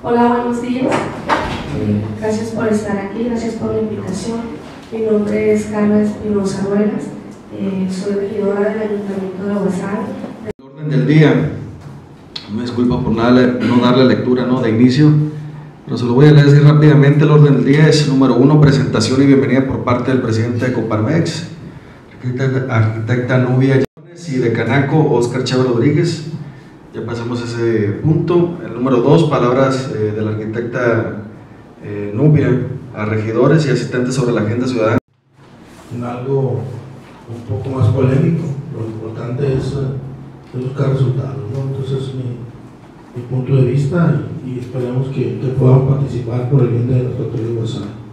Hola, buenos días. Gracias por estar aquí, gracias por la invitación. Mi nombre es Carla Espinosa Ruelas, soy regidora del Ayuntamiento de Guasave. El orden del día, me disculpo por no darle lectura de inicio, pero se lo voy a leer rápidamente. El orden del día es: número 1, presentación y bienvenida por parte del presidente de Coparmex, arquitecta Nubia Llanes, y de Canaco, Oscar Chávez Rodríguez. Ya pasamos ese punto. El número 2, palabras de la arquitecta Nubia a regidores y asistentes sobre la agenda ciudadana. Algo un poco más polémico, lo importante es buscar resultados, ¿no? Entonces mi punto de vista, y esperemos que puedan participar por el bien de nuestro querido Guasave.